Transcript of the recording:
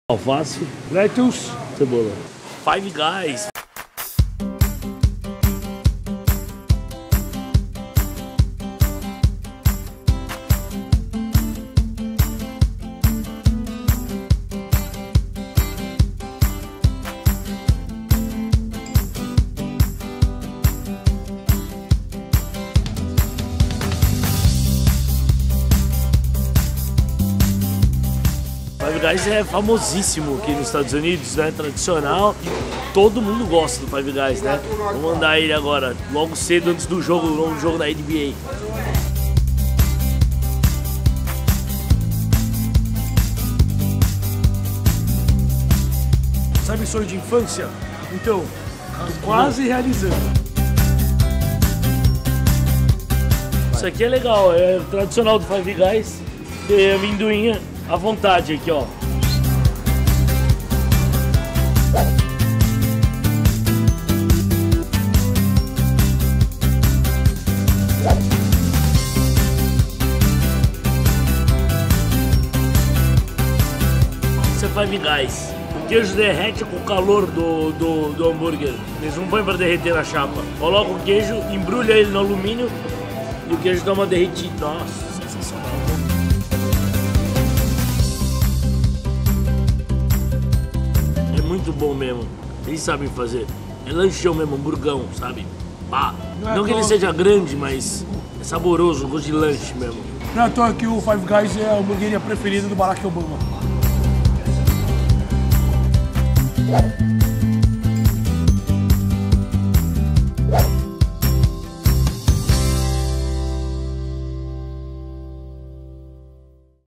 Alface, lettuce, cebola. Five Guys. Five Guys é famosíssimo aqui nos Estados Unidos, né? Tradicional. E todo mundo gosta do Five Guys, né? Vou mandar ele agora, logo cedo, antes do jogo, no jogo da NBA. Sabe sonho de infância? Então, quase realizando. Isso aqui é legal, é tradicional do Five Guys. Tem amendoim à vontade aqui, ó. Isso é Five Guys. O queijo derrete com o calor do hambúrguer. Eles não põem para derreter na chapa. Coloca o queijo, embrulha ele no alumínio e o queijo dá uma derretida. Nossa, sensacional. É muito bom mesmo. Eles sabem fazer. É lanchão mesmo, hamburgão, sabe? Pá. Não que ele seja grande, mas é saboroso, gosto de lanche mesmo. Não é à toa que o Five Guys é a hamburgueria preferida do Barack Obama.